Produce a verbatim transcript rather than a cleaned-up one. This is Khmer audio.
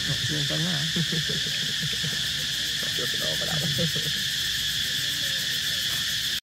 No, siya ka nga. Susunod ko pala ako.